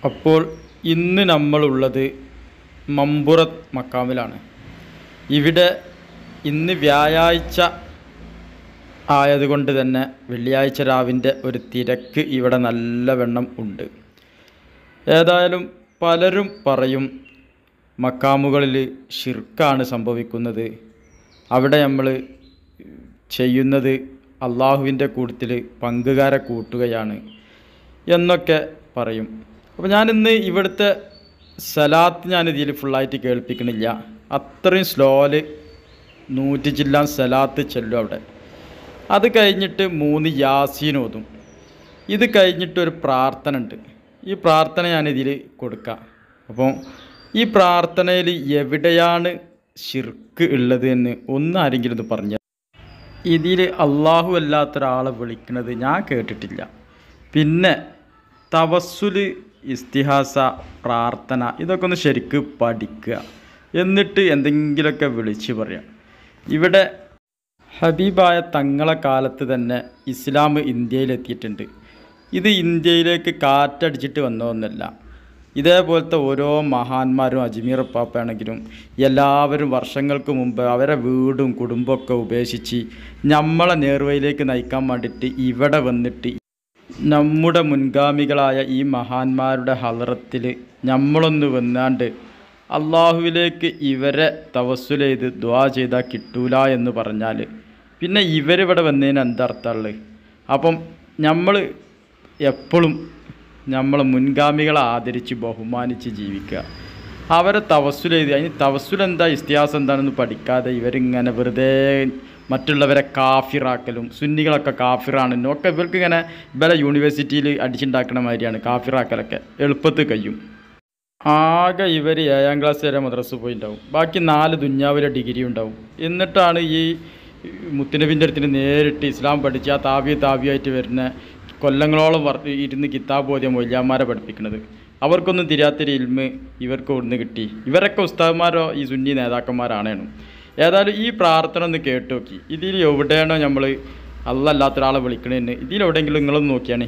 അപ്പോൾ ഇന്ന് നമ്മളുള്ളത് മമ്പുറത്ത് മക്കാമിലാണ്. ഇവിടെ ഇന്ന് വ്യാഴാഴ്ച ആയതുകൊണ്ട് തന്നെ വെള്ളിയാഴ്ച രാവിൻ്റെ ഒരു തിരക്ക് ഇവിടെ നല്ലവണ്ണം ഉണ്ട്. ഏതായാലും പലരും പറയും മക്കാമുകളിൽ ഷിർക്കാണ് സംഭവിക്കുന്നത്, അവിടെ നമ്മൾ ചെയ്യുന്നത് അള്ളാഹുവിൻ്റെ കൂട്ടത്തിൽ പങ്കുകാരെ കൂട്ടുകയാണ് എന്നൊക്കെ പറയും. അപ്പോൾ ഞാനിന്ന് ഇവിടുത്തെ സലാത്ത് ഞാനിതിൽ ഫുള്ളായിട്ട് കേൾപ്പിക്കണില്ല, അത്രയും സ്ലോയിൽ 100 ജില്ലാ സലാത്ത് ചെല്ലും അവിടെ. അത് കഴിഞ്ഞിട്ട് 3 യാസീൻ ഓതും. ഇത് കഴിഞ്ഞിട്ടൊരു പ്രാർത്ഥന ഉണ്ട്. ഈ പ്രാർത്ഥന ഞാനിതിൽ കൊടുക്കാം. അപ്പോൾ ഈ പ്രാർത്ഥനയിൽ എവിടെയാണ് ഷിർക്ക് ഉള്ളത് എന്ന് ആരെങ്കിലും ഒന്ന് പറഞ്ഞു. ഇതിൽ അള്ളാഹു അല്ലാത്തൊരാളെ വിളിക്കുന്നത് ഞാൻ കേട്ടിട്ടില്ല. പിന്നെ തവസ്സുല്, ഇസ്തിഹാസ, പ്രാർത്ഥന ഇതൊക്കെ ഒന്ന് ശരിക്ക് പഠിക്കുക, എന്നിട്ട് എന്തെങ്കിലുമൊക്കെ വിളിച്ച് പറയാം. ഇവിടെ ഹബീബായ തങ്ങളെ കാലത്ത് തന്നെ ഇസ്ലാം ഇന്ത്യയിലെത്തിയിട്ടുണ്ട്. ഇത് ഇന്ത്യയിലേക്ക് കാറ്റടിച്ചിട്ട് വന്നതൊന്നുമല്ല. ഇതേപോലത്തെ ഓരോ മഹാന്മാരും അജ്മീർ പാപ്പയാണെങ്കിലും എല്ലാവരും വർഷങ്ങൾക്ക് മുമ്പ് അവരെ വീടും കുടുംബമൊക്കെ ഉപേക്ഷിച്ച് നമ്മളെ നേർവഴിയിലേക്ക് നയിക്കാൻ വേണ്ടിയിട്ട് ഇവിടെ വന്നിട്ട് നമ്മുടെ മുൻഗാമികളായ ഈ മഹാന്മാരുടെ ഹളറത്തിൽ നമ്മളൊന്ന് വന്നാണ്ട് അള്ളാഹുവിലേക്ക് ഇവരെ തവസ്സുൽ ചെയ്ത് ദുആ ചെയ്താൽ കിട്ടൂല എന്ന് പറഞ്ഞാൽ പിന്നെ ഇവരിവിടെ വന്നതിന് എന്തർത്ഥമുള്ളത്? അപ്പം നമ്മൾ എപ്പോഴും നമ്മളെ മുൻഗാമികളെ ആദരിച്ച് ബഹുമാനിച്ച് ജീവിക്കുക, അവരെ തവസ്സുൽ ചെയ്ത്. അതിന് തവസ്സുൽ എന്താ, ഇസ്തിഹാസം എന്താണെന്ന് പഠിക്കാതെ ഇവരിങ്ങനെ വെറുതെ മറ്റുള്ളവരെ കാഫിറാക്കലും, സുന്നികളൊക്കെ കാഫിറാണെന്നും ഒക്കെ ഇവർക്ക് ഇങ്ങനെ ഇവരെ യൂണിവേഴ്സിറ്റിയിൽ അടിച്ചുണ്ടാക്കണ മാതിരിയാണ് കാഫിറാക്കലൊക്കെ, എളുപ്പത്തിൽ കഴിയും. ആകെ ഇവർ 7ാം ക്ലാസ് വരെ മദ്രസ പോയിട്ടുണ്ടാവും, ബാക്കി 4 ദുന്യാവിലെ ഡിഗ്രി ഉണ്ടാവും. എന്നിട്ടാണ് ഈ മുത്തുനബിൻ്റെ അടുത്തിന് നേരിട്ട് ഇസ്ലാം പഠിച്ച് ആ താവിയായിട്ട് വരുന്ന കൊല്ലങ്ങളോളം ഇരുന്ന് കിതാബ് ഓതിയ മൊയ്യാന്മാരെ പഠിപ്പിക്കുന്നത്. അവർക്കൊന്നും തിരിയാത്തൊരു ഇൽമ് ഇവർക്ക് ഇവിടുന്ന് കിട്ടി. ഇവരൊക്കെ ഉസ്താദ്മാരോ ഈ സുന്നി നേതാക്കന്മാരാണേനും. ഏതായാലും ഈ പ്രാർത്ഥന ഒന്ന് കേട്ട് നോക്കി. ഇതിൽ എവിടെയാണോ നമ്മൾ അല്ലാത്തൊരാളെ വിളിക്കണേന്ന് ഇതിലെവിടെയെങ്കിലും നിങ്ങളൊന്ന് നോക്കിയാണേ.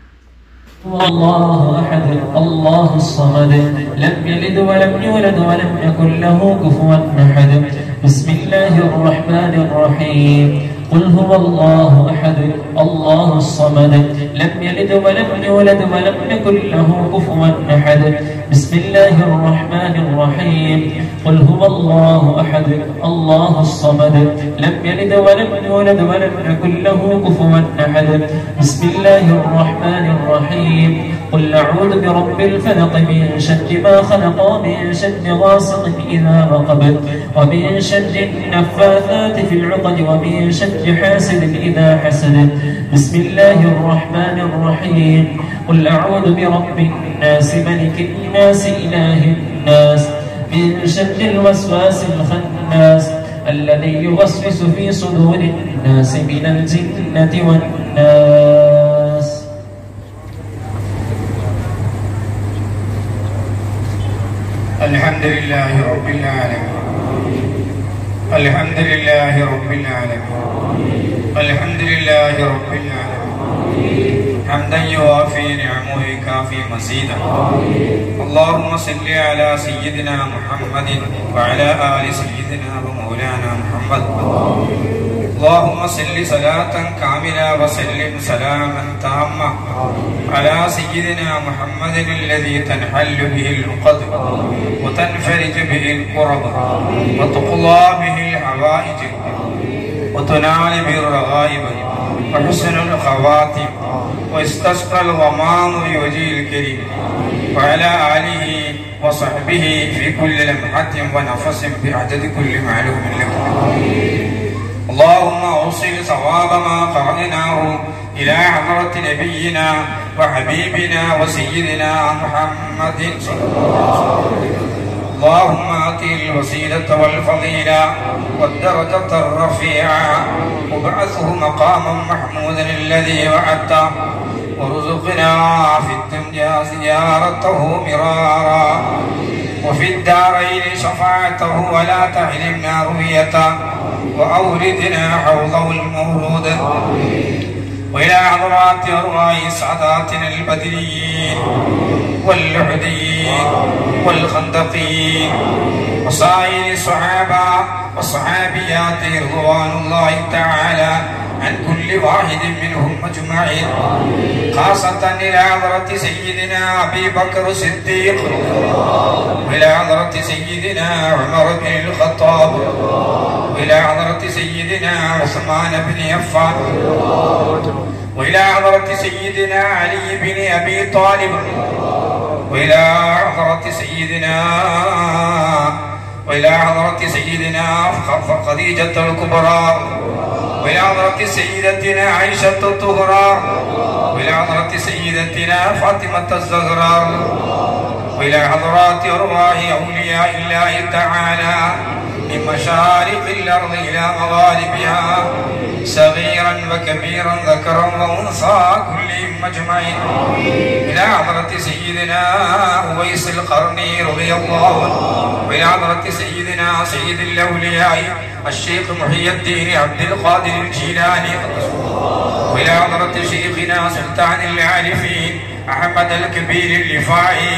الله أحد الله الصمد لم يلد ولم يولد ولم يكن له كفوا أحد بسم الله الرحمن الرحيم قل هو الله أحد الله الصمد لم يلد ولم يولد ولم يكن له كفوا أحد بسم الله الرحمن الرحيم قل هو الله أحد الله الصمد لم يلد ولم يولد ولم يكن له كفوا أحد بسم الله الرحمن الرحيم قل أعوذ برب الفلق من شر ما خلق ومن شر غاسق إذا وقب ومن شر النفاثات في العقد ومن شر حاسد إذا حسد بسم الله الرحمن الرحيم قل أعوذ برب الناس ملك الناس إله الناس من شر الوسواس الخناس الذي يوسوس في صدور الناس من الجنة والناس. الحمد لله رب العالمين الحمد لله رب العالمين الحمد لله رب العالمين حمدا يوافي نعمه ويكافي مزيدا. اللهم صل على سيدنا محمد وعلى آل سيدنا ومولانا محمد. اللهم صل صلاة كاملة وسلم سلاما تاما على سيدنا محمد الذي تنحل به العقد وتنفرج به الكرب وتقضى به الحوائج وتنال به الرغائب وحسن الخواتم واستسقى الغمام بوجهه الكريم وعلى آله وصحبه في كل لمحة ونفس بعدد كل معلوم لكم. اللهم أوصل ثواب ما قرأناه إلى حضرة نبينا وحبيبنا وسيدنا محمد صلى الله عليه وسلم. اللهم آته الوسيلة والفضيلة والدرجة الرفيعة وابعثه مقاما محمودا الذي وعدته وارزقنا في الدنيا زيارته مرارا وفي الدارين شفاعته ولا تحرمنا رؤيته وأوردنا حوضه المورود وإلى حضرات أرواح سعداتنا البدريين واللحدين والخندقين وسائر الصحابة والصحابيات رضوان الله تعالى عن كل واحد منهم أجمعين، خاصة إلى حضرة سيدنا أبي بكر الصديق وإلى حضرة سيدنا عمر بن الخطاب وإلى حضرة سيدنا عثمان بن عفان وإلى حضرة سيدنا علي بن أبي طالب وإلى حضرة سيدنا خديجة الكبرى وإلى حضرة سيدتنا عائشة الطهرى وإلى حضرة سيدتنا فاطمة الزهراء وإلى حضرات أرواح أولياء الله تعالى من مشارق الأرض إلى مغاربها، صغيرا وكبيرا ذكرا وأنثى كلهم أجمعين، إلى حضرة سيدنا أويس القرني رضي الله عنه وإلى حضرة سيدنا سيد الأولياء الشيخ محي الدين عبد القادر الجيلاني وإلى حضرة شيخنا سلطان العارفين أحمد الكبير الرفاعي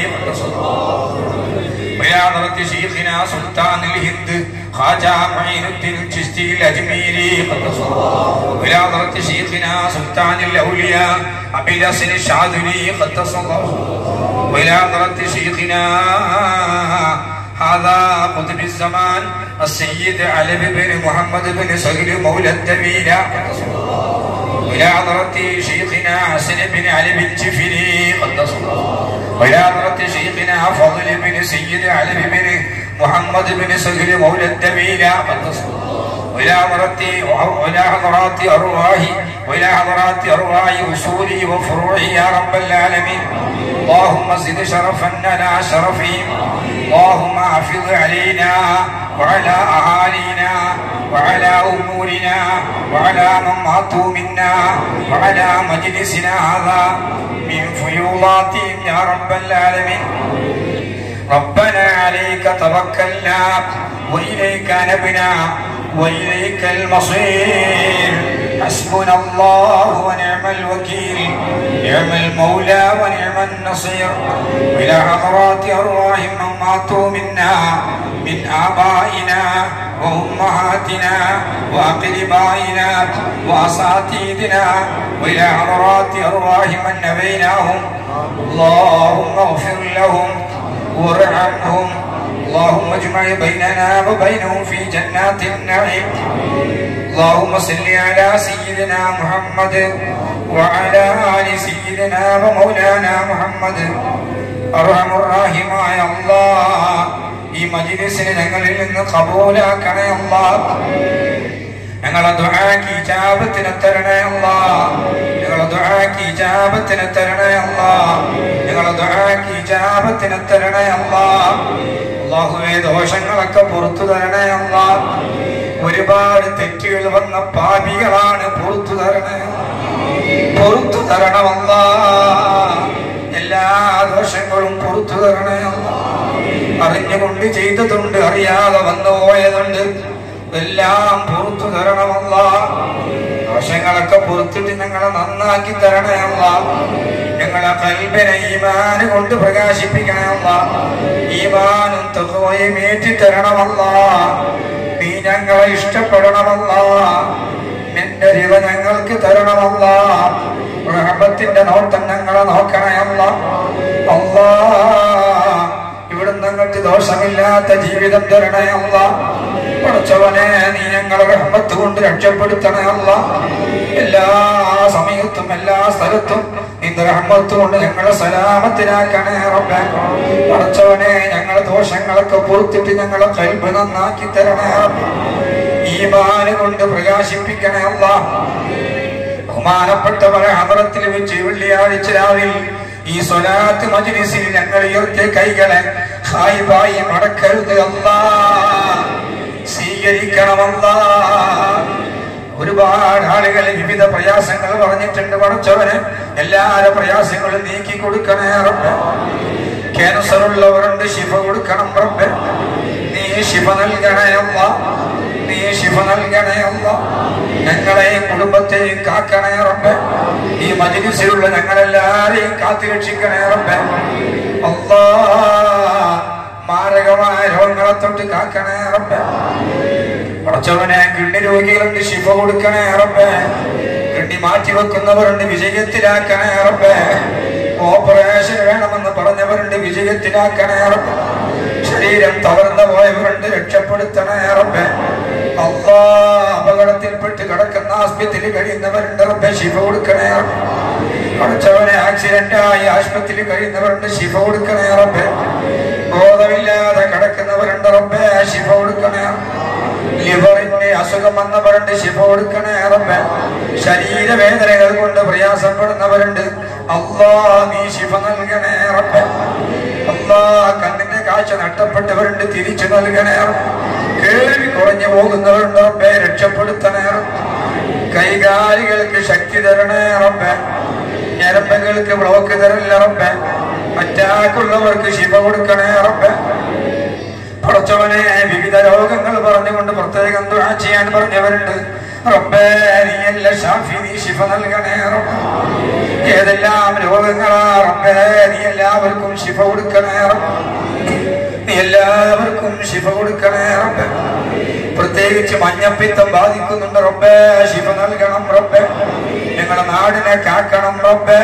وإلى حضرة شيخنا سلطان الهند خواجة معين الدين الچشتي الأجميري وإلى حضرة شيخنا سلطان الأولياء أبي الحسن الشاذلي قدس الله وإلى حضرة شيخنا هذا قطب الزمان السيد علي بن محمد بن سهل مولى الدبيلة وإلى حضرة شيخنا حسن بن علي بن جفري قدس الله وإلى حضرة شيخنا فضل بن سيد علي بن محمد بن سهل مولى الدبيلة قدس الله وإلى حضرات أرواح أصولي وفروعي يا رب العالمين. اللهم زد شرفا على شرفهم، اللهم حافظ علينا وعلى أهالينا وعلى أمورنا وعلى من ماتوا منا وعلى مجلسنا هذا من فيوضاتهم يا رب العالمين. ربنا عليك توكلنا وإليك نبنا وإليك المصير، حسبنا الله ونعم الوكيل، نعم المولى ونعم النصير. إلى حضرات أرواح من ماتوا منا من آبائنا وأمهاتنا وأقربائنا وأساتذتنا وإلى حضرات أرواح من نبيناهم، اللهم اغفر لهم وارحمهم، اللهم اجمع بيننا وبينهم في جنات النعيم. اللهم صل على سيدنا محمد وعلى آل سيدنا ومولانا محمد. أرحم الراحمين الله ഈ മജ്‌ലിസിനെ ഞങ്ങളിൽ നിന്ന് ഖബൂലാക്കണേ അല്ലാഹ്. ഞങ്ങളുടെ ദുആക്ക് ഇജാബത്തിനെ തരണേ അല്ലാഹ്. ഞങ്ങളുടെ ദുആക്ക് ഇജാബത്തിനെ തരണേ അല്ലാഹ്. ഞങ്ങളുടെ ദുആക്ക് ഇജാബത്തിനെ തരണേ അല്ലാഹ്. അല്ലാഹുവേ ദോഷങ്ങളൊക്കെ പുറത്തു തരണേ അല്ലാഹ്. ഒരുപാട് തെറ്റുകൾ വന്ന പാപികളാണ്, പുറത്തു തരണേ, പുറത്തു തരണമല്ലാ. എല്ലാ ദോഷങ്ങളും പുറത്തു തരണേ അല്ലാഹ്. അറിഞ്ഞുകൊണ്ട് ചെയ്തതുണ്ട്, അറിയാതെ വന്നു പോയതുണ്ട്, എല്ലാം പുറത്തു തരണമല്ലാ. ദോഷങ്ങളൊക്കെ പുറത്തിട്ട് ഞങ്ങളെ നന്നാക്കി തരണേ അല്ലാഹ്. ഞങ്ങളെ ഖൽബിനെ ഈമാൻ കൊണ്ട് പ്രകാശിപ്പിക്കണേ അല്ലാഹ്. ഈമാനും തഖ്വയും ഏറ്റി തരണമല്ലാഹ്. നീ ഞങ്ങളെ ഇഷ്ടപ്പെടണമല്ലാഹ്. നിന്റെ റിള ഞങ്ങൾക്ക് തരണമല്ലാഹ്. റഹ്മത്തിന്റെ നോട്ടം ഞങ്ങളെ നോക്കണേ അല്ലാഹ്. അല്ലാഹ് ഇവിടുന്ന് ഞങ്ങൾക്ക് ദോഷമില്ലാത്ത ജീവിതം തരണേ അല്ലാഹ്. പടച്ചവനെ നീ ഞങ്ങളെ റഹ്മത്ത് കൊണ്ട് രക്ഷപ്പെടുത്തണേ അല്ലാഹ്. എല്ലാ സമയത്തും എല്ലാ സ്ഥലത്തും നിന്റെ റഹ്മത്ത് കൊണ്ട് ഞങ്ങളെ സലാമത്തിലാക്കണേ റബ്ബേ. പടച്ചവനെ ഞങ്ങളെ ദോഷങ്ങളൊക്കെ പുറത്തിട്ട് ഞങ്ങളെ ഖൽബ് നന്നാക്കി തരണേ റബ്ബേ. ഈമാൻ കൊണ്ട് പ്രകാശിപ്പിക്കണേ അല്ലാഹ്. ബഹുമാനപ്പെട്ടവരെ ഹദറത്തിൽ വെച്ച് വെള്ളിയാഴ്ച രാവിലെ ഈ സ്വലാത്ത് മജ്‌ലിസിൽ ഞങ്ങൾ ഉയർത്തിയ കൈകളെ ഖായിബായി മടക്കരുത് അല്ലാഹ്. സ്വീകരിക്കണമല്ലാ. ഒരുപാട് ആളുകൾ വിവിധ പ്രയാസങ്ങൾ പറഞ്ഞിട്ടുണ്ട്. പടച്ചവനെ എല്ലാവരുടെ പ്രയാസങ്ങളും നീക്കി കൊടുക്കണേ റബ്ബേ. ക്യാൻസർ ഉള്ളവരുണ്ട്, ശിഫ കൊടുക്കണം റബ്ബേ. നീ ശിഫ നൽകണേ അല്ലാഹ്. നീ ശിഫ നൽകണേ അല്ലാഹ്. ഞങ്ങളെയും കുടുംബത്തെയും കാക്കണേ റബ്ബേ. ഈ മജ്‌ലിസിലുള്ള ഞങ്ങളെല്ലാരെയും കാത്തുരക്ഷിക്കണേ റബ്ബേ. തൊട്ട് കാക്കണേ റബ്ബേ. പടച്ചവനെ കിഡ്നി രോഗികളുണ്ട്, ശിഫ കൊടുക്കണേ റബ്ബേ. കിഡ്നി മാറ്റിവെക്കുന്നവരുണ്ട്, വിജയത്തിലാക്കണേ റബ്ബേ. ഓപ്പറേഷൻ വേണമെന്ന് പറഞ്ഞവരുണ്ട്, വിജയത്തിലാക്കണേ റബ്ബേ. ശരീരം തകർന്നു പോയവരുണ്ട്, രക്ഷപ്പെടുത്തണേ റബ്ബേ. അല്ലാ, അപകടത്തിൽപ്പെട്ട് കിടക്കുന്ന ആസ്പത്രിയിൽ കഴിയുന്നവരുണ്ട് റബ്ബേ, ശിഫ കൊടുക്കണേ റബ്ബേ. പടച്ചവനെ ആക്സിഡന്റായി ആശുപത്രിയിൽ കഴിയുന്നവരുണ്ട്, ശിഫ കൊടുക്കണേ റബ്ബേ. ബോധമില്ലാതെ കിടക്കുന്നവരുണ്ട് റബ്ബേ, ശിഫ കൊടുക്കണേ. ലിവറിന്റെ അസുഖം വന്നവരുണ്ട്, ശിഫ കൊടുക്കണേ റബ്ബേ. ശരീരവേദനകൾ കൊണ്ട് പ്രയാസപ്പെടുന്നവരുണ്ട്, അല്ലാ നീ ശിഫ നൽകണേ റബ്ബേ. അല്ലാ, കണ്ണിന്റെ കാഴ്ച നഷ്ടപ്പെട്ടവരുണ്ട്, തിരിച്ചു നൽകണേ റബ്ബേ. കേൾവി കുറഞ്ഞു പോകുന്നവരുണ്ട് റബ്ബേ, രക്ഷപ്പെടുത്തണേ റബ്ബേ. കൈകാലുകൾക്ക് ശക്തി തരണേ റബ്ബേ. ഞരമ്പുകൾക്ക് ബ്ലോക്ക് തരല്ല റബ്ബേ. അറ്റാക്കുള്ളവർക്ക് ശിഫ കൊടുക്കണേ റബ്ബേ. പടച്ചവനെ വിവിധ രോഗങ്ങൾ പറഞ്ഞുകൊണ്ട് പ്രത്യേകം ദുആ ചെയ്യാൻ പറഞ്ഞവരുണ്ട് റബ്ബേ. നീയല്ല ഷാഫി, നീ ശിഫ നൽകണേ റബ്ബേ. ഏതെല്ലാം രോഗങ്ങളാ റബ്ബേ, നീ എല്ലാവർക്കും ശിഫ കൊടുക്കണേ റബ്ബേ. നീ എല്ലാവർക്കും ശിഫ കൊടുക്കണേ റബ്ബേ. പ്രത്യേകിച്ച് മഞ്ഞപ്പിത്തം ബാധിക്കുന്നുണ്ട് റബ്ബേ, ശിഫ നൽകണം റബ്ബേ. ഞങ്ങളുടെ നാടിനെ കാക്കണം റബ്ബേ.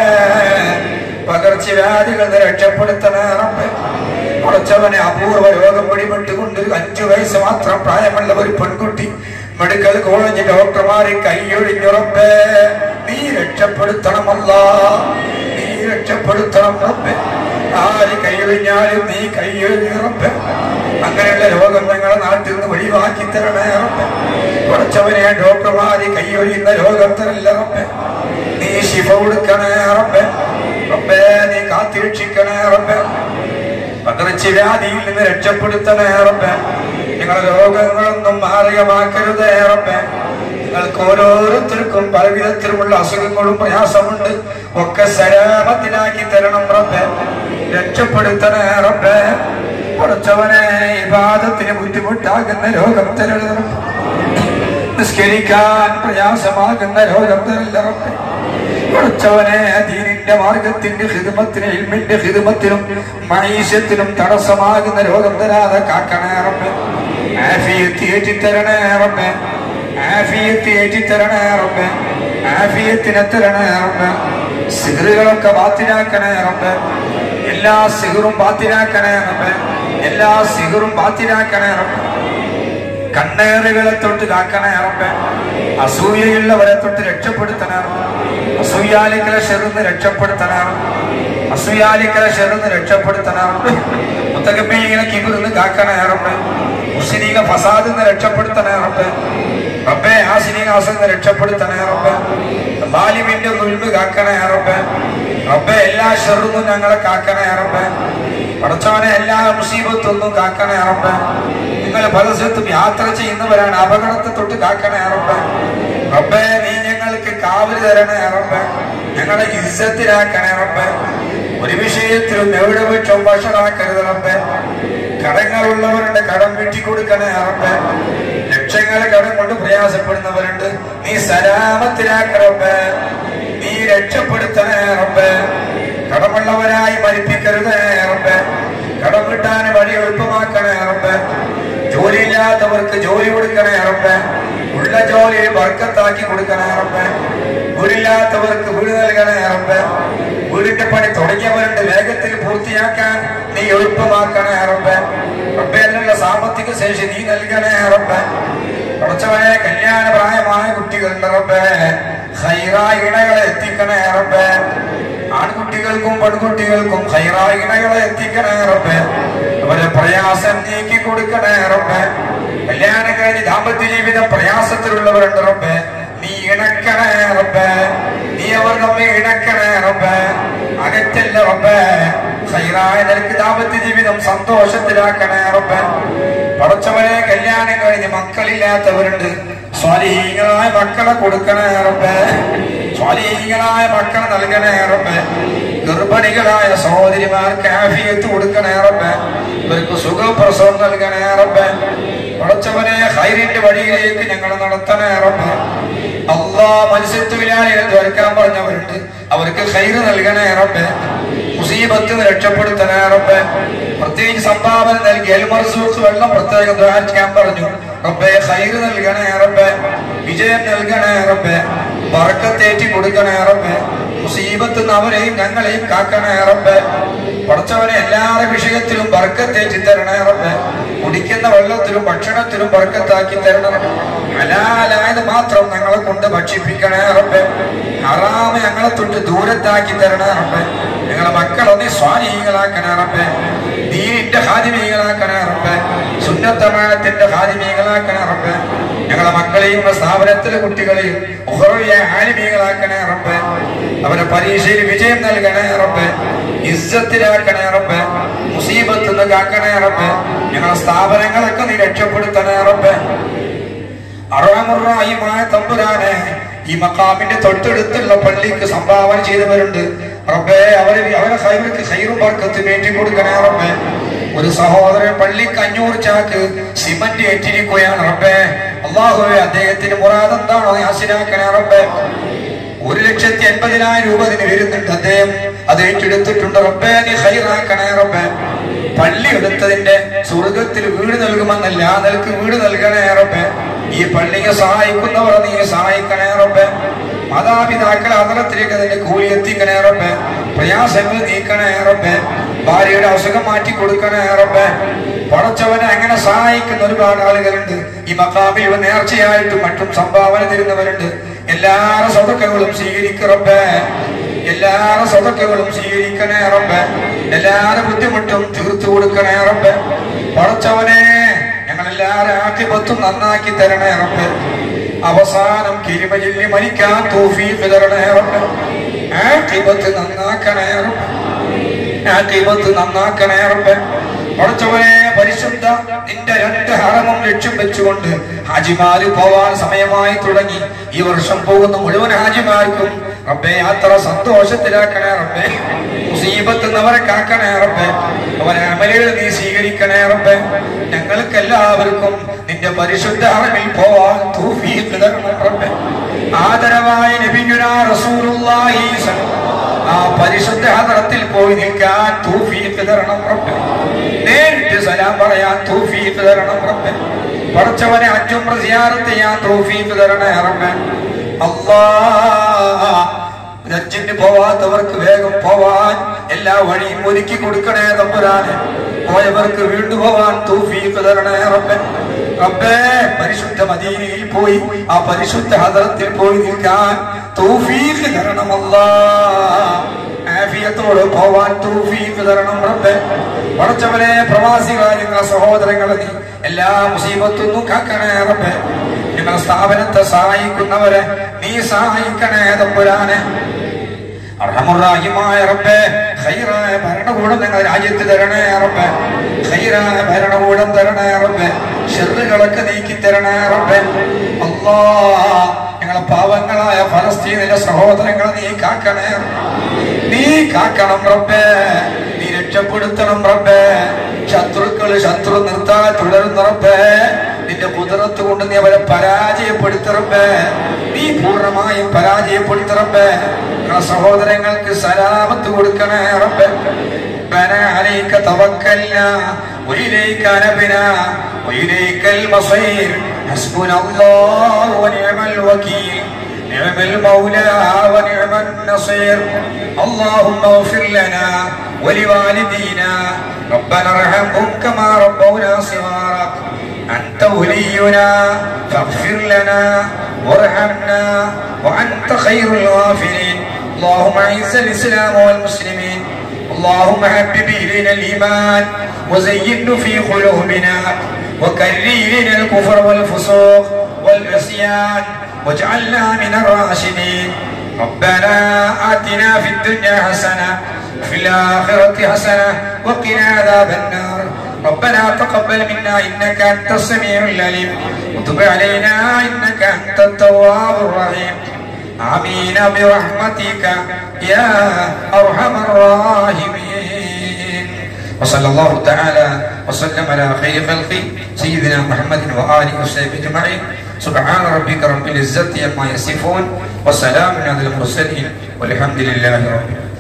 പകർച്ചവ്യാധികൾ രക്ഷപ്പെടുത്തണേ റബ്ബേ. പടച്ചവനെ അപൂർവ രോഗം പിടിപെട്ടുകൊണ്ട് 5 വയസ്സ് മാത്രം പ്രായമുള്ള ഒരു പെൺകുട്ടി മെഡിക്കൽ കോളേജ് ഡോക്ടർമാരെ കൈയൊഴിഞ്ഞു റബ്ബേ. നീ രക്ഷപ്പെടുത്തണമല്ലാ, നീ രക്ഷപ്പെടുത്തണം റബ്ബേ. ആര് കൈയൊഴിഞ്ഞാലും നീ കൈയൊഴിഞ്ഞു റബ്ബേ. അങ്ങനെയുള്ള രോഗം ഞങ്ങളുടെ നാട്ടിൽ നിന്ന് ഒഴിവാക്കി തരണേ റബ്ബേ. പടച്ചവനെ ഡോക്ടർമാര് കൈയൊഴിയുന്ന രോഗം തരല്ല റബ്ബേ. നീ ശിഫ കൊടുക്കണേ റബ്ബേ. റബ്ബേ നീ കാത്തിരക്ഷിക്കണേ റബ്ബേ. പകർച്ചവ്യാധിയിൽ നിന്ന് രക്ഷപ്പെടുത്തണേ റബ്ബേ. നിങ്ങളുടെ രോഗങ്ങളൊന്നും മാരകമാക്കരുതേ റബ്ബേ. നിങ്ങൾക്ക് ഓരോരുത്തർക്കും പലവിധത്തിലുമുള്ള അസുഖങ്ങളും പ്രയാസമുണ്ട്, ഒക്കെ സലാമത്തിലാക്കി തരണം റബ്ബേ. രക്ഷപ്പെടുത്തണേ റബ്ബേ. പടച്ചവനെ ഇബാദത്തിന് ബുദ്ധിമുട്ടാകുന്ന രോഗം തരരുത് റബ്ബേ. നിസ്കരിക്കാൻ പ്രയാസമാകുന്ന രോഗം തരല്ല റബ്ബേ. പടച്ചവനെ ദീനിന്റെ മാർഗത്തിന്റെ ഖിദ്മത്തിനും ഇൽമിന്റെ ഖിദ്മത്തിനും മഈശത്തിനും തടസ്സമാകുന്ന രോഗം തരാതെ കാക്കണേ റബ്ബേ. ആഫിയത്ത് ഏറ്റിത്തരണേ റബ്ബേ. ആഫിയത്ത് ഏറ്റിത്തരണേ റബ്ബേ. ആഫിയത്തിനെ തരണേ റബ്ബേ. സിഹറുകളൊക്കെ ബാത്തിലാക്കണേ റബ്ബേ. എല്ലാ സിഹറും ബാത്തിലാക്കണേ റബ്ബേ. എല്ലാ സിഹറും ബാത്തിലാക്കണേ റബ്ബേ. കണ്ണേറുകളെ തൊട്ട് കാക്കണേ റബ്ബേ. അസൂയയുള്ളവരെ തൊട്ട് രക്ഷപ്പെടുത്തണേ റബ്ബേ. അസൂയാലിക്കളെ ഷെറിന്ന് രക്ഷപ്പെടുത്തണേ റബ്ബേ. അസൂയാലിക്കളെ ഷെറിന്ന് രക്ഷപ്പെടുത്തണേ റബ്ബേ. മുത്തകബീകളെ കിബിറിന്ന് കാക്കണേ റബ്ബേ. മുസ്ലിക ഫസാദിന്ന് രക്ഷപ്പെടുത്തണേ റബ്ബേ. റബ്ബേ ആസിനിക ആസിന്ന് രക്ഷപ്പെടുത്തണേ റബ്ബേ. ബാലിമിന്റെ ദുൽമ് കാക്കണേ റബ്ബേ. റബ്ബേ എല്ലാ ഷെറിന്നും ഞങ്ങളെ കാക്കണേ റബ്ബേ. പടച്ചവനെ എല്ലാ മുസീബത്തൊന്നും കാക്കണേ റബ്ബേ. നിങ്ങൾ പല സ്ഥലത്തും യാത്ര ചെയ്യുന്നവരാണ്, അപകടത്തെ തൊട്ട് കാക്കണേ റബ്ബേ. റബ്ബേ നീ ഞങ്ങൾക്ക് കാവല് തരണേ റബ്ബേ. ഞങ്ങളെ ഇസ്സത്തിലാക്കണേ റബ്ബേ. ഒരു വിഷയത്തിലും എവിടെ വെച്ചോ വഷളാക്കരുത് റബ്ബേ. കടങ്ങളുള്ളവരുടെ കടം വീട്ടിക്കൊടുക്കണേ റബ്ബേ. ലക്ഷങ്ങളെ കടം കൊണ്ട് പ്രയാസപ്പെടുന്നവരുണ്ട്, നീ സലാമത്തിലാക്കണേ റബ്ബേ. നീ രക്ഷപ്പെടുത്തണേ റബ്ബേ. കടമുള്ളവരായി മരിപ്പിക്കരുതേ റബ്ബേ. കടം കിട്ടാൻ വഴി എളുപ്പമാക്കണേ റബ്ബേ. ജോലിയില്ലാത്തവർക്ക് ജോലി കൊടുക്കണേ റബ്ബേ. ഉള്ള ജോലിയെ ബർക്കത്താക്കി കൊടുക്കണേ റബ്ബേ. വീടില്ലാത്തവർക്ക് വീട് നൽകണേ റബ്ബേ. വീടിന്റെ പണി തുടങ്ങിയവരുടെ വേഗത്തിൽ പൂർത്തിയാക്കാൻ നീ എളുപ്പമാക്കണേ റബ്ബേ. റബ്ബേ അതിനുള്ള സാമ്പത്തിക ശേഷി നീ നൽകണേ റബ്ബേ. കുറച്ചവരെ കല്യാണ പ്രായമായ കുട്ടികളുടെ റബ്ബേ, ഖൈറായ ഇണകളെ എത്തിക്കണേ റബ്ബേ. ആൺകുട്ടികൾക്കും പെൺകുട്ടികൾക്കും ഖൈറായ ഇണകളെ എത്തിക്കണേ റബ്ബേ. അവരെ പ്രയാസം നീക്കി കൊടുക്കണേ റബ്ബേ. കല്യാണം കഴിഞ്ഞ് ദാമ്പത്യ ജീവിതം പ്രയാസത്തിലുള്ളവരുണ്ട് റബ്ബേ, നീ ഇണക്കണേ റബ്ബേ. നീ അവർ നമ്മെ ഇണക്കണേ റബ്ബേ. അകറ്റല്ല റബ്ബേ. ഖൈറായ നിനക്ക് ദാമ്പത്യ ജീവിതം സന്തോഷത്തിലാക്കണേ റബ്ബേ. പടച്ചവനെ കല്യാണം കഴിഞ്ഞ് മക്കളില്ലാത്തവരുണ്ട്, സ്വാലിഹീങ്ങളായ മക്കളെ കൊടുക്കണേ റബ്ബേ. സ്വാലിഹീങ്ങളായ മക്കളെ നൽകണേ റബ്ബേ. ഗർഭിണികളായ സഹോദരിമാർക്ക് ആഫിയത്ത് കൊടുക്കണേ റബ്ബേ. ഇവർക്ക് സുഖപ്രസവം നൽകണേ റബ്ബേ. പടച്ചവനെ ഖൈറിന്റെ വഴിയിലേക്ക് ഞങ്ങൾ നടത്തണേ റബ്ബേ. അല്ലാഹ് മത്സ്യത്തൊഴിലാളികൾ ദ്വാരക്കാൻ പറഞ്ഞവരുണ്ട്, അവർക്ക് ഖൈറ് നൽകണേ റബ്ബേ. മുസീബത്തിൽ നിന്ന് രക്ഷപ്പെടുത്തണേ റബ്ബേ. പ്രത്യേകിച്ച് സംഭാവന നൽകി എൽമർസൂസ് വെള്ളം പ്രത്യേകം ദുആ ചെയ്യാൻ പറഞ്ഞു. റബ്ബേ ഖൈർ നൽകണേ റബ്ബേ, വിജയം നൽകണേ റബ്ബേ, ബറക്കത്തേറ്റി കൊടുക്കണേ റബ്ബേ. മുസീബത്ത് നിന്ന് അവരെയും ഞങ്ങളെയും കാക്കണേ റബ്ബേ. പടച്ചവനെ എല്ലാവരുടെ വിഷയത്തിലും ബർക്കത്തേറ്റി തരണേ റബ്ബേ. കുടിക്കുന്ന വെള്ളത്തിലും ഭക്ഷണത്തിലും ബർക്കത്താക്കി തരണം. ഹലാലായത് മാത്രം ഞങ്ങളെ കൊണ്ട് ഭക്ഷിപ്പിക്കണേ റബ്ബേ. ഹറാമ് ഞങ്ങളെ തൊട്ട് ദൂരത്താക്കി തരണേ റബ്ബേ. ഞങ്ങളെ മക്കളെ നീ സ്വാലിഹീകളാക്കണേ റബ്ബേ. ദീനിന്റെ ഖാദിമീകളാക്കണേ റബ്ബേ. സുന്നത്തമാനത്തിന്റെ ഖാദിമീകളാക്കണേ റബ്ബേ. ഞങ്ങളെ മക്കളെയും സ്ഥാപനത്തിലെ കുട്ടികളെയും ഉഖറവിയ ആലിമീകളാക്കണേ റബ്ബേ. അവരെ പരീക്ഷയിൽ വിജയം നൽകണേ റബ്ബേ. ഇസ്സത്തിലാക്കണേ റബ്ബേ. മുസീബത്ത് നിന്ന് കാക്കണേ റബ്ബേ. ഞങ്ങളെ സ്ഥാപനങ്ങളൊക്കെ നീ രക്ഷപ്പെടുത്തണേ റബ്ബേ. അർഹമുർറഹീമായ തമ്പുരാനെ, ഈ മഖാമിന്റെ തൊട്ടടുത്തുള്ള പള്ളിക്ക് സംഭാവന ചെയ്തവരുണ്ട് റബ്ബേ. അവരെ ഖൈറും ബർക്കത്തും ഏറ്റി കൊടുക്കണേ റബ്ബേ. ഒരു സഹോദരൻ പള്ളിക്ക് 500 ചാക്ക് സിമന്റ് ഏറ്റിരിക്കുകയാണ് റബ്ബേ. അല്ലാഹുവേ, അദ്ദേഹത്തിന് മുറാദ് എന്താണോ നീ ഹാസിലാക്കണേ റബ്ബേ. 1,80,000 രൂപ അതിന് വരുന്നുണ്ട്. അദ്ദേഹം അത് ഏറ്റെടുത്തിട്ടുണ്ട് റബ്ബേ. നീ ഖൈറാക്കണേ റബ്ബേ. പള്ളി എടുത്തതിന്റെ സ്വർഗത്തിൽ വീട് നൽകുമെന്നല്ല, നിനക്ക് വീട് നൽകണേ റബ്ബേ. ഈ പള്ളിയെ സഹായിക്കുന്നവർ നീ സഹായിക്കണേ റബ്ബേ. മാതാപിതാക്കളെ അകലത്തിലേക്ക് അതിന്റെ കൂലി എത്തിക്കണേ റബ്ബേ. പ്രയാസങ്ങൾ നീക്കണേ റബ്ബേ. ഭാര്യയുടെ അസുഖം മാറ്റി കൊടുക്കണേ റബ്ബേ. പടച്ചവനെ അങ്ങനെ സഹായിക്കുന്ന ഒരുപാട് ആളുകളുണ്ട്. ഈ മഖാമിൽ നേർച്ചയായിട്ടും മറ്റും സംഭാവന തരുന്നവരുണ്ട്. എല്ലാവരുടെ സദഖകളും സ്വീകരിക്കും റബ്ബേ. എല്ലാവരുടെ സദഖകളും സ്വീകരിക്കണേ റബ്ബേ. എല്ലാവരുടെ ബുദ്ധിമുട്ടും തീർത്തു കൊടുക്കണേ റബ്ബേ. പടച്ചവനെ, ഞങ്ങളെല്ലാവരും ആഖിബത്തും നന്നാക്കി തരണേ റബ്ബേ. അവസാനം കിരിമ ചൊല്ലി മരിക്കാൻ തൗഫീഖ് തരണേ റബ്ബേ. ആഖിബത്ത് നന്നാക്കണേ റബ്ബേ. ആഖിബത്ത് നന്നാക്കണേ റബ്ബേ. പടച്ചവനെ, പരിശുദ്ധ നിന്റെ 2 ഹറമും ലക്ഷ്യം വെച്ചുകൊണ്ട് ഹാജിമാര് പോവാൻ സമയമായി തുടങ്ങി. ഈ വർഷം പോകുന്ന മുഴുവൻ ഹാജിമാർക്കും റബ്ബേ യാത്ര സന്തോഷത്തിലാക്കണേ റബ്ബേ. മുസീബത്ത് അവരെ കാക്കണേ റബ്ബേ. അവരെ അമലുകൾ നീ സ്വീകരിക്കണേ റബ്ബേ. ഞങ്ങൾക്ക് എല്ലാവർക്കും നിന്റെ പരിശുദ്ധ ഹറമിൽ പോവാൻ തൗഫീഖ് തരണേ റബ്ബേ. ആദരവായ നബിയുനാ റസൂലുള്ളാഹി ആ പരിശുദ്ധ ഹദറത്തിൽ പോയി നിൽക്കാൻ തൗഫീഖ് തരണം റബ്ബേ. നേരിട്ട് സലാം പറയാൻ തൗഫീഖ് തരണം റബ്ബേ. പടച്ചവനെ, ഹജ്ജും സിയാറത്ത് ചെയ്യാൻ തൗഫീഖ് തരണേ റബ്ബേ. അല്ലാഹ്, ഹജ്ജിന് പോവാത്തവർക്ക് വേഗം പോവാൻ എല്ലാ വഴിയും ഒരുക്കി കൊടുക്കണേ തമ്പുരാനെ. പോയവർക്ക് വീണ്ടും പോവാൻ തൗഫീഖ് തരണേ റബ്ബേ. റബ്ബേ, പരിശുദ്ധ മദീനയിൽ പോയി ആ പരിശുദ്ധ ഹദറത്തിൽ പോയി നിൽക്കാൻ തൗഫീഖ് തരണം അല്ലാഹ്. ആഫിയത്തോടെ പോവാൻ തൗഫീഖ് തരണം റബ്ബേ. പടച്ചവനെ, പ്രവാസികളായ സഹോദരങ്ങളെ നീ എല്ലാ മുസീബത്തും കാക്കണേ റബ്ബേ. നിങ്ങളുടെ സ്ഥാപനത്തെ സഹായിക്കുന്നവരെ നീ സഹായിക്കണേ തമ്പുരാനെ. അർഹമുർറഹീമായ റബ്ബേ, ഖൈറായ ഭരണകൂടം ഞങ്ങളുടെ രാജ്യത്ത് തരണേ റബ്ബേ. ഖൈറായ ഭരണകൂടം തരണേ റബ്ബേ. ശർറുകളൊക്കെ നീക്കി തരണേ റബ്ബേ. അല്ലാഹ്, ഞങ്ങളെ പാവങ്ങളായ ഫലസ്തീനിലെ സഹോദരങ്ങളെ നീ കാക്കണേ. നീ കാക്കണം റബ്ബേ. നീ രക്ഷപ്പെടുത്തണം റബ്ബേ. ശത്രു നിർത്താൻ തുടരുന്ന റബ്ബേ. നിന്റെ ഖുദ്റത്ത് കൊണ്ട് നീ അവരെ പരാജയപ്പെടുത്ത റബ്ബേ. നീ പൂർണ്ണമായും പരാജയപ്പെടുത്ത റബ്ബേ. സഹോദരങ്ങൾക്ക് സലാമത്ത് കൊടുക്കണേ റബ്ബേ. ربنا عليك توكلنا وإليك أنبنا وإليك المصير حسبنا الله ونعم الوكيل نعم المولى ونعم النصير اللهم اغفر لنا ولوالدينا ربنا ارحمهم كما ربونا صغارا أنت ولينا فاغفر لنا وارحمنا وأنت خير الغافرين اللهم أعز الإسلام والمسلمين اللهم حبب إلينا الإيمان وزينه في قلوبنا وكره إلينا الكفر والفسوق والعصيان واجعلنا من الراشدين ربنا آتنا في الدنيا حسنة وفي الآخرة حسنة وقنا عذاب النار ربنا تقبل منا إنك أنت السميع العليم وتب علينا إنك أنت التواب الرحيم آمين برحمتك يا أرحم الراحمين وصلى الله تعالى وسلم على خير خلقه سيدنا محمد وآله وصحبه أجمعين سبحان ربك رب العزة عما يصفون وسلام على المرسلين والحمد لله رب العالمين.